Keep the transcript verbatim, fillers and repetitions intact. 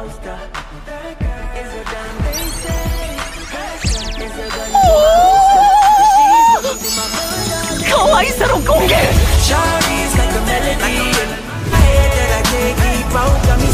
poster. Is a gun they say. Is a gun to 可愛さの根源 Shawty's like a melody. I hear that I can't keep out. Got me